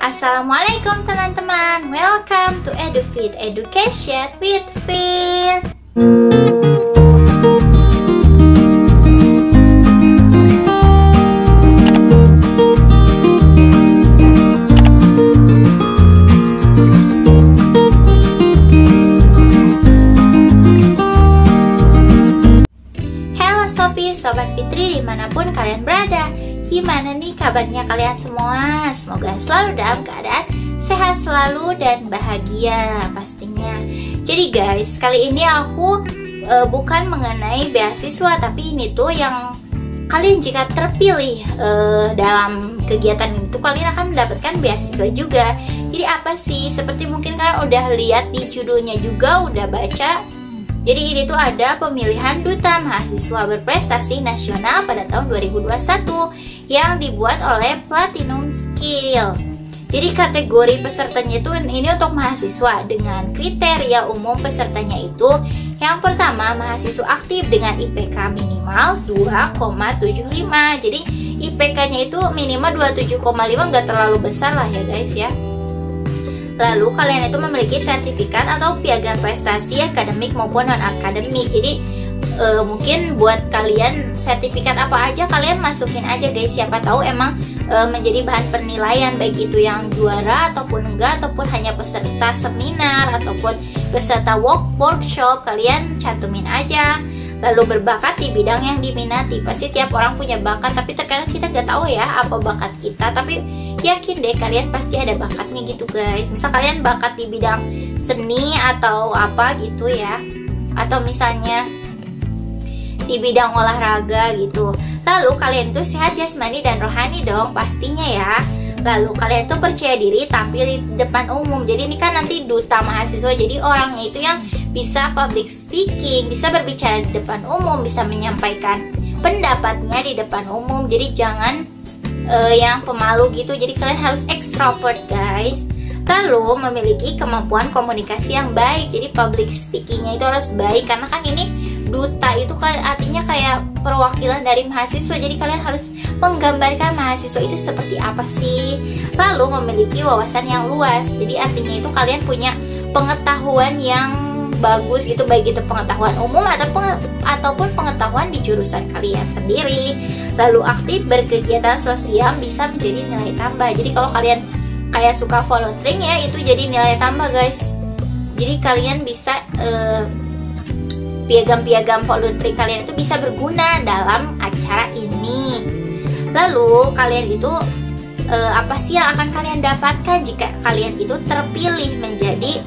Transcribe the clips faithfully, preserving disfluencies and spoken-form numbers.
Assalamualaikum teman-teman, welcome to EduFit, Education with Fit. Halo Sopi, Sobat Fitri dimanapun kalian berada. Gimana nih kabarnya kalian semua? Semoga selalu dalam keadaan sehat selalu dan bahagia pastinya. Jadi guys, kali ini aku e, bukan mengenai beasiswa, tapi ini tuh yang kalian jika terpilih e, dalam kegiatan itu kalian akan mendapatkan beasiswa juga. Jadi apa sih? Seperti mungkin kalian udah lihat di judulnya juga, udah baca. Jadi ini tuh ada pemilihan Duta Mahasiswa Berprestasi Nasional pada tahun dua ribu dua puluh satu yang dibuat oleh Platinum Skill. Jadi kategori pesertanya itu ini untuk mahasiswa dengan kriteria umum pesertanya itu yang pertama mahasiswa aktif dengan I P K minimal dua koma tujuh lima. Jadi I P K-nya itu minimal dua puluh tujuh koma lima, nggak terlalu besar lah ya guys ya. Lalu kalian itu memiliki sertifikat atau piagam prestasi akademik maupun non akademik. Jadi e, mungkin buat kalian sertifikat apa aja kalian masukin aja guys. Siapa tahu emang e, menjadi bahan penilaian, baik itu yang juara ataupun enggak, ataupun hanya peserta seminar ataupun peserta work workshop, kalian cantumin aja. Lalu berbakat di bidang yang diminati. Pasti tiap orang punya bakat, tapi terkadang kita nggak tahu ya apa bakat kita. Tapi yakin deh kalian pasti ada bakatnya gitu guys. Misal kalian bakat di bidang seni atau apa gitu ya, atau misalnya di bidang olahraga gitu. Lalu kalian tuh sehat jasmani dan rohani dong pastinya ya. Lalu kalian tuh percaya diri tampil di depan umum. Jadi ini kan nanti duta mahasiswa, jadi orangnya itu yang bisa public speaking, bisa berbicara di depan umum, bisa menyampaikan pendapatnya di depan umum. Jadi jangan uh, yang pemalu gitu. Jadi kalian harus extrovert guys. Lalu memiliki kemampuan komunikasi yang baik. Jadi public speakingnya itu harus baik, karena kan ini duta itu kan artinya kayak perwakilan dari mahasiswa. Jadi kalian harus menggambarkan mahasiswa itu seperti apa sih. Lalu memiliki wawasan yang luas. Jadi artinya itu kalian punya pengetahuan yang bagus gitu, baik itu pengetahuan umum atau peng ataupun pengetahuan di jurusan kalian sendiri. Lalu aktif berkegiatan sosial bisa menjadi nilai tambah. Jadi kalau kalian kayak suka volunteering ya, itu jadi nilai tambah guys. Jadi kalian bisa uh, piagam-piagam volunteering kalian itu bisa berguna dalam acara ini. Lalu kalian itu uh, apa sih yang akan kalian dapatkan jika kalian itu terpilih menjadi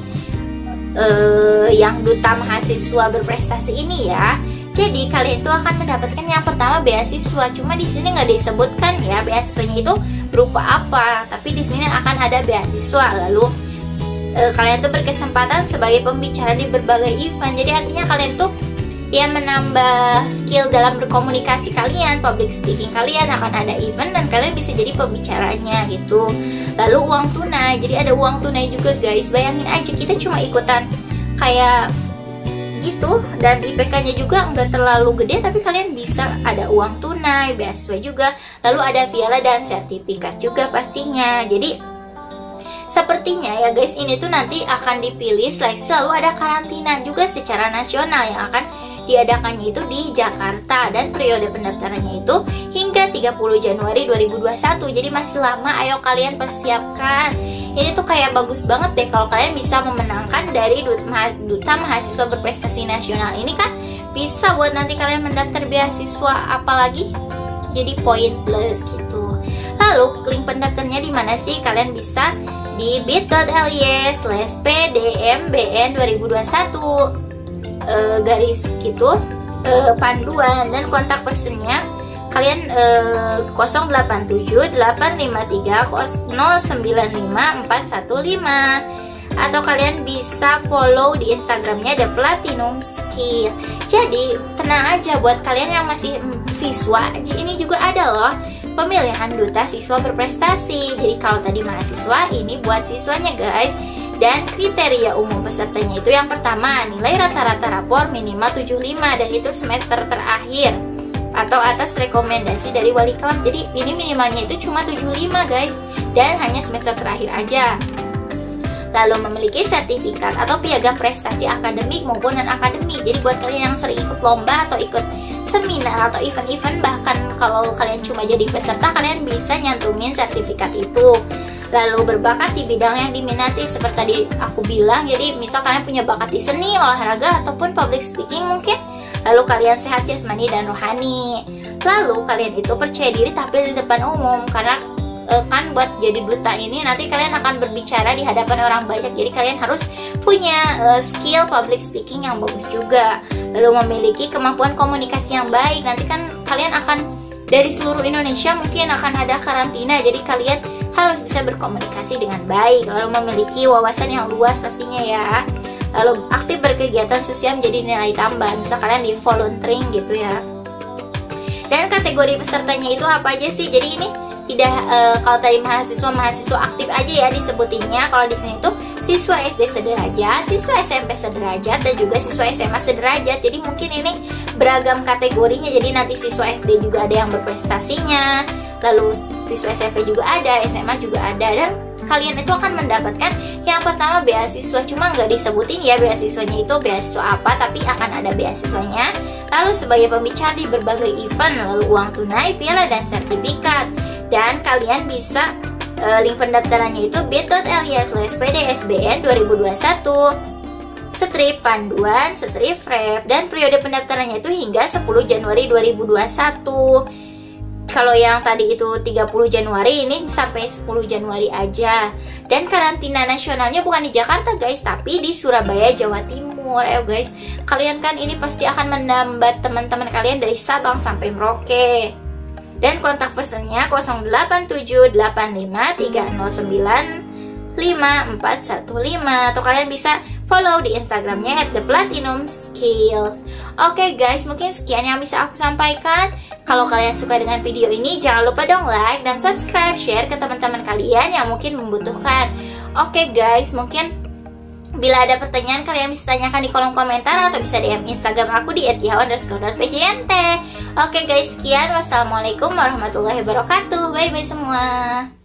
Uh, yang duta mahasiswa berprestasi ini ya. Jadi kalian itu akan mendapatkan yang pertama beasiswa. Cuma di sini nggak disebutkan ya beasiswanya itu berupa apa. Tapi di sini akan ada beasiswa. Lalu uh, kalian tuh berkesempatan sebagai pembicara di berbagai event. Jadi artinya kalian tuh ya menambah skill dalam berkomunikasi kalian, public speaking kalian, akan ada event dan kalian bisa jadi pembicaranya gitu. Lalu uang tunai, jadi ada uang tunai juga guys. Bayangin aja kita cuma ikutan kayak gitu dan I P K-nya juga nggak terlalu gede, tapi kalian bisa ada uang tunai, beasiswa juga. Lalu ada piala dan sertifikat juga pastinya. Jadi sepertinya ya guys, ini tuh nanti akan dipilih seleksi, lalu ada karantina juga secara nasional yang akan diadakannya itu di Jakarta, dan periode pendaftarannya itu hingga tiga puluh Januari dua ribu dua puluh satu. Jadi masih lama, ayo kalian persiapkan. Ini tuh kayak bagus banget deh kalau kalian bisa memenangkan dari Duta Mahasiswa Berprestasi Nasional ini kan, bisa buat nanti kalian mendaftar beasiswa apalagi jadi poin plus gitu. Lalu link pendaftarnya di mana sih? Kalian bisa di bit.ly slash pdmbn dua ribu dua puluh satu e, garis gitu e, panduan, dan kontak personnya kalian e, nol delapan tujuh delapan lima tiga nol sembilan lima empat satu lima, atau kalian bisa follow di Instagramnya The Platinum Skill. Jadi tenang aja buat kalian yang masih siswa, ini juga ada loh pemilihan duta siswa berprestasi. Jadi kalau tadi mahasiswa, ini buat siswanya guys. Dan kriteria umum pesertanya itu yang pertama nilai rata-rata rapor minimal tujuh puluh lima, dan itu semester terakhir atau atas rekomendasi dari wali kelas. Jadi ini minimalnya itu cuma tujuh puluh lima guys, dan hanya semester terakhir aja. Lalu memiliki sertifikat atau piagam prestasi akademik maupun non-akademik. Jadi buat kalian yang sering ikut lomba atau ikut seminar atau event-event, bahkan kalau kalian cuma jadi peserta, kalian bisa nyantumin sertifikat itu. Lalu berbakat di bidang yang diminati seperti tadi aku bilang. Jadi misal kalian punya bakat di seni, olahraga, ataupun public speaking mungkin. Lalu kalian sehat jasmani dan rohani. Lalu kalian itu percaya diri tampil di depan umum, karena e, kan buat jadi duta ini nanti kalian akan berbicara di hadapan orang banyak. Jadi kalian harus punya e, skill public speaking yang bagus juga. Lalu memiliki kemampuan komunikasi yang baik. Nanti kan kalian akan dari seluruh Indonesia mungkin akan ada karantina. Jadi kalian harus bisa berkomunikasi dengan baik. Lalu memiliki wawasan yang luas pastinya ya. Lalu aktif berkegiatan sosial menjadi nilai tambah. Misal kalian di volunteering gitu ya. Dan kategori pesertanya itu apa aja sih? Jadi ini tidak e, kalau tadi mahasiswa mahasiswa aktif aja ya disebutinnya. Kalau di sini tuh siswa S D sederajat, siswa S M P sederajat, dan juga siswa S M A sederajat. Jadi mungkin ini beragam kategorinya. Jadi nanti siswa S D juga ada yang berprestasinya, lalu siswa S M P juga ada, S M A juga ada, dan kalian itu akan mendapatkan yang pertama beasiswa. Cuma nggak disebutin ya beasiswanya itu beasiswa apa, tapi akan ada beasiswanya. Lalu sebagai pembicara di berbagai event, lalu uang tunai, piala, dan sertifikat. Dan kalian bisa uh, link pendaftarannya itu bit.ly slash pdsbn dua ribu dua puluh satu strip panduan strip ref, dan periode pendaftarannya itu hingga sepuluh Januari dua ribu dua puluh satu. Kalau yang tadi itu tiga puluh Januari, ini sampai sepuluh Januari aja. Dan karantina nasionalnya bukan di Jakarta guys, tapi di Surabaya, Jawa Timur. Ayo guys, kalian kan ini pasti akan menambah teman-teman kalian dari Sabang sampai Merauke. Dan kontak personnya nol delapan tujuh delapan lima tiga nol sembilan lima empat satu lima, atau kalian bisa follow di Instagramnya at the platinum skills. Oke guys, mungkin sekian yang bisa aku sampaikan. Kalau kalian suka dengan video ini, jangan lupa dong like dan subscribe, share ke teman-teman kalian yang mungkin membutuhkan. Oke guys, mungkin bila ada pertanyaan kalian bisa tanyakan di kolom komentar, atau bisa D M Instagram aku di et yahoo underscore p j n t. Oke guys, sekian. Wassalamualaikum warahmatullahi wabarakatuh. Bye bye semua.